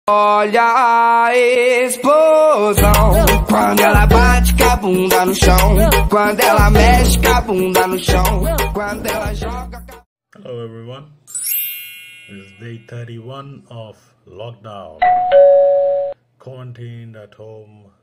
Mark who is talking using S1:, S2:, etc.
S1: Olha a explosão, quando ela bate com a bunda no chão, quando ela mexe com a bunda no chão, quando ela joga.
S2: Hello everyone, this is day 31 of lockdown, quarantined at home